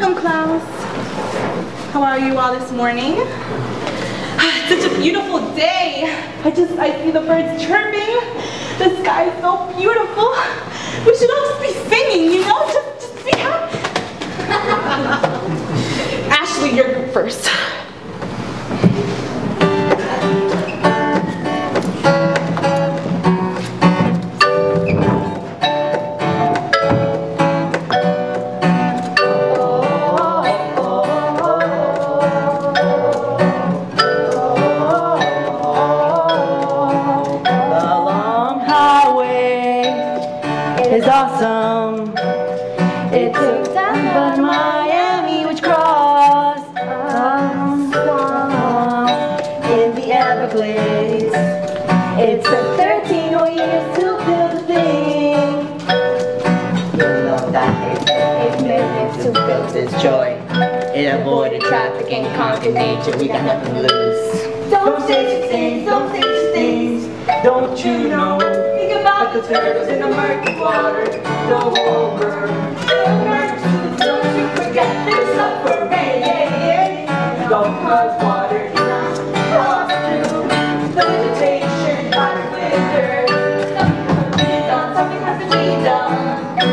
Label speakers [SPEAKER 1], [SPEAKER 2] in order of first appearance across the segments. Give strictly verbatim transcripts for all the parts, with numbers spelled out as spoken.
[SPEAKER 1] Welcome, class. How are you all this morning? It's such a beautiful day. I just, I see the birds chirping. The sky is so beautiful. We should all just be singing, you know? Just, just be happy. Ashley, you're first.
[SPEAKER 2] Is awesome. It took time, but Miami was crossed um, in the Everglades. It took thirteen whole years to build the thing. You know that it took eight minutes to build this joy. It avoided traffic and conquered nature. We got nothing to lose. Don't say such things. Don't say such things. Don't you know? Like the turtles in the murky water, the whole world. Don't you forget there's suffering. Don't cause water down. Cross through the vegetation, hot winter. Something has to be done. Something has to be done.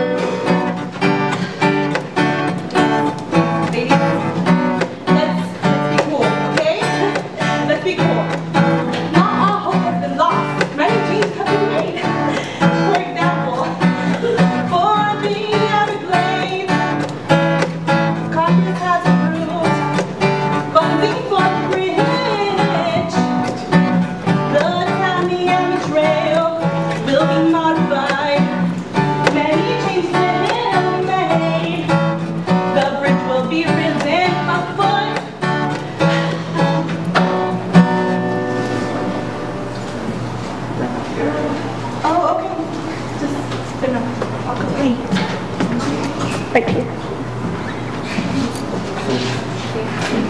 [SPEAKER 2] Ladies, let's let's be cool, okay? Let's be cool. Not all hope has been lost. Many dreams have been made. Right here.